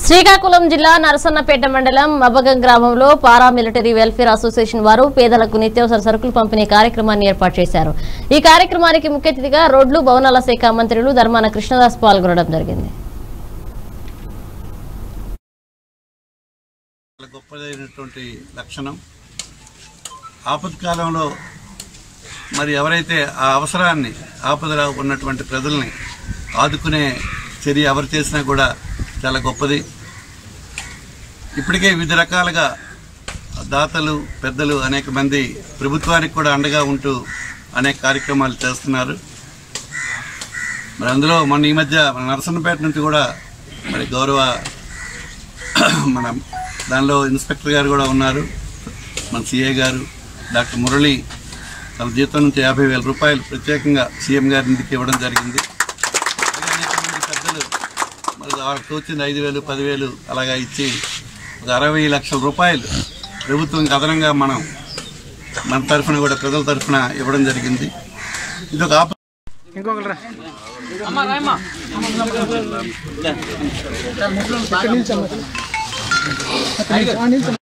శ్రీకాకుళం జిల్లా నరసన్నపేట మండలం మబ్బగం గ్రామంలో పారామిలిటరీ వెల్ఫేర్ అసోసియేషన్ వారు పేదలకు నిత్యావసర సరుకులు పంపిణీ కార్యక్రమాన్ని ఏర్పాటు చేశారు। ఈ కార్యక్రమానికి ముఖ్య అతిథిగా రోడ్లు భవనాల శాఖ మంత్రులు ధర్మాన కృష్ణదాస్ పాల్గొనడం జరిగింది। గొప్పదైనటువంటి లక్షణం ఆపత్కాలంలో మరి ఎవరైతే ఆ అవసరాన్ని ఆపదలో ఉన్నటువంటి ప్రజల్ని ఆదుకునే చర్య ఎవరు చేసినా కూడా చాలా గొప్పది। ఇప్పటికే వివిధ రకాలుగా దాతలు పెద్దలు అనేక మంది ప్రభుత్వానికి కూడా అండగా ఉంటూ అనేక కార్యక్రమాలు చేస్తున్నారు। మరి అందులో ఈ మధ్య నరసన్నపేట నుంచి కూడా మరి గౌరవ మన దానిలో ఇన్స్పెక్టర్ గారు కూడా ఉన్నారు, మన సిఐ గారు డాక్టర్ మురళి తన జీతం నుంచి 50,000 రూపాయలు ప్రత్యేకంగా సీఎం గారి ఇంటికి ఇవ్వడం జరిగింది। అనేక మంది పెద్దలు మరి వాళ్ళకి వచ్చింది 5,000 10,000 అలాగా ఇచ్చి 60 లక్షల రూపాయలు ప్రభుత్వం అదనంగా మన తరఫున కూడా ప్రజల తరఫున ఇవ్వడం జరిగింది। ఇది ఒక